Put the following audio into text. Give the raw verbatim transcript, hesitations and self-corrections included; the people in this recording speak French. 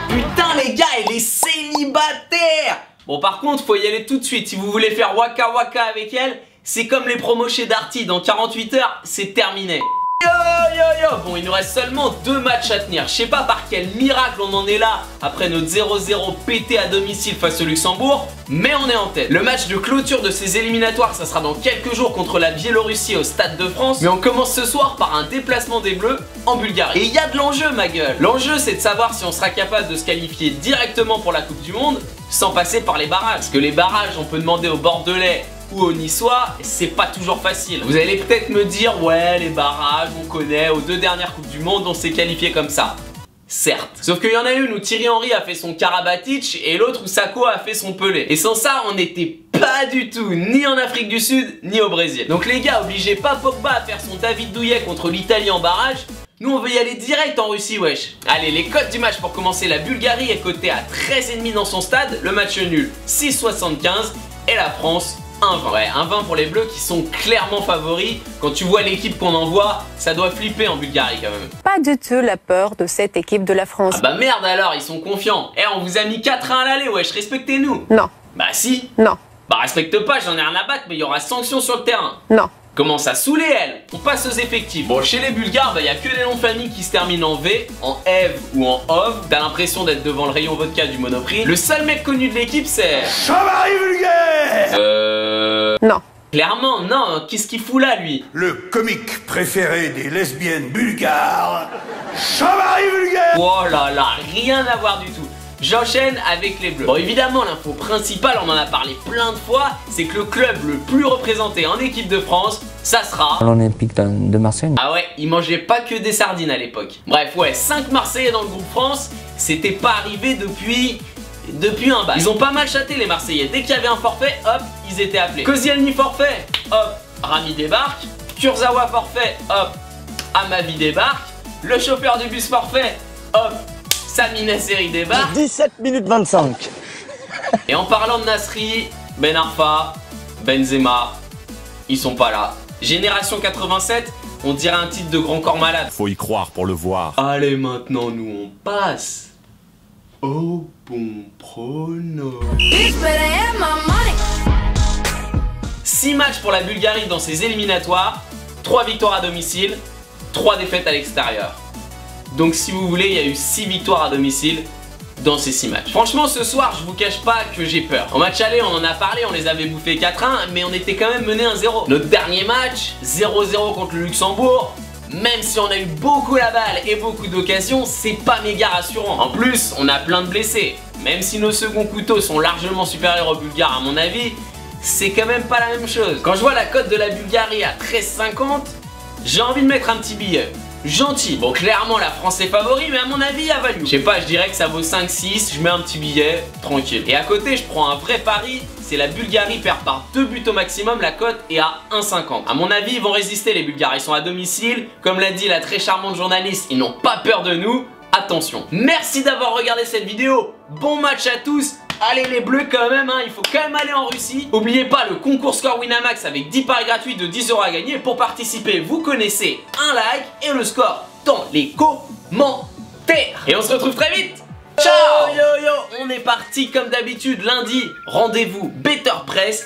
Putain les gars, elle est célibataire. Bon par contre, faut y aller tout de suite. Si vous voulez faire waka waka avec elle, c'est comme les promos chez Darty. Dans quarante-huit heures, c'est terminé. Yo yo yo. Bon, il nous reste seulement deux matchs à tenir. Je sais pas par quel miracle on en est là après notre zéro zéro pété à domicile face au Luxembourg, mais on est en tête. Le match de clôture de ces éliminatoires, ça sera dans quelques jours contre la Biélorussie au Stade de France. Mais on commence ce soir par un déplacement des Bleus en Bulgarie. Et il y a de l'enjeu ma gueule. L'enjeu c'est de savoir si on sera capable de se qualifier directement pour la Coupe du Monde sans passer par les barrages. Parce que les barrages, on peut demander aux Bordelais ou aux Niçois, c'est pas toujours facile. Vous allez peut-être me dire, ouais, les barrages, on connaît, aux deux dernières Coupes du Monde, on s'est qualifié comme ça. Certes. Sauf qu'il y en a une où Thierry Henry a fait son Karabatic et l'autre où Sakho a fait son Pelé. Et sans ça, on n'était pas du tout ni en Afrique du Sud, ni au Brésil. Donc les gars, obligez pas Pogba à faire son David Douillet contre l'Italie en barrage. Nous on veut y aller direct en Russie, wesh. Allez, les cotes du match pour commencer. La Bulgarie est cotée à treize virgule cinq dans son stade. Le match nul, six virgule soixante-quinze. Et la France, un vingt. Ouais, un vingt pour les Bleus qui sont clairement favoris. Quand tu vois l'équipe qu'on envoie, ça doit flipper en Bulgarie quand même. Pas du tout la peur de cette équipe de la France. Ah bah merde alors, ils sont confiants. Eh, on vous a mis quatre un à l'aller, wesh, respectez-nous. Non. Bah si. Non. Bah respecte pas, j'en ai rien à battre, mais il y aura sanction sur le terrain. Non. Commence à saouler elle. On passe aux effectifs. Bon, chez les Bulgares, bah, y a que des noms de famille qui se terminent en V, en Eve ou en Ov. T'as l'impression d'être devant le rayon vodka du Monoprix. Le seul mec connu de l'équipe, c'est... Jean-Marie Vulgaire. Euh... Non. Clairement, non. Qu'est-ce qu'il fout là, lui? Le comique préféré des lesbiennes bulgares, Jean-Marie Vulgaire. Oh là là, rien à voir du tout. J'enchaîne avec les Bleus. Bon évidemment l'info principale, on en a parlé plein de fois, c'est que le club le plus représenté en équipe de France, ça sera l'Olympique de Marseille. Ah ouais, ils mangeaient pas que des sardines à l'époque. Bref ouais, cinq Marseillais dans le groupe France, c'était pas arrivé depuis... depuis un bail. Ils ont pas mal chaté les Marseillais, dès qu'il y avait un forfait, hop, ils étaient appelés. Koscielny forfait, hop, Rami débarque. Kurzawa forfait, hop, Amavi débarque. Le chauffeur du bus forfait, hop, Sami Nasseri débarque. dix-sept minutes vingt-cinq. Et en parlant de Nasri, Ben Arfa, Benzema, ils sont pas là. Génération quatre-vingt-sept, on dirait un titre de Grand Corps Malade. Faut y croire pour le voir. Allez maintenant nous on passe au bon prono. six matchs pour la Bulgarie dans ses éliminatoires, trois victoires à domicile, trois défaites à l'extérieur. Donc si vous voulez, il y a eu six victoires à domicile dans ces six matchs. Franchement ce soir, je vous cache pas que j'ai peur. En match aller, on en a parlé, on les avait bouffés quatre un, mais on était quand même mené un zéro. Notre dernier match, zéro zéro contre le Luxembourg, même si on a eu beaucoup la balle et beaucoup d'occasions, c'est pas méga rassurant. En plus, on a plein de blessés. Même si nos seconds couteaux sont largement supérieurs aux Bulgares à mon avis, c'est quand même pas la même chose. Quand je vois la cote de la Bulgarie à treize cinquante, j'ai envie de mettre un petit billet. Gentil. Bon clairement la France est favori, mais à mon avis il y a value. Je sais pas, je dirais que ça vaut cinq six, je mets un petit billet, tranquille. Et à côté je prends un vrai pari, c'est la Bulgarie perd par deux buts au maximum, la cote est à un cinquante. À mon avis ils vont résister les Bulgares, ils sont à domicile. Comme l'a dit la très charmante journaliste, ils n'ont pas peur de nous. Attention. Merci d'avoir regardé cette vidéo, bon match à tous. Allez les Bleus quand même, hein, il faut quand même aller en Russie. N'oubliez pas le concours Score Winamax avec dix paris gratuits de dix euros à gagner. Pour participer, vous connaissez un like et le score dans les commentaires. Et on se retrouve très vite. Ciao yo yo, on est parti comme d'habitude lundi. Rendez-vous Better Press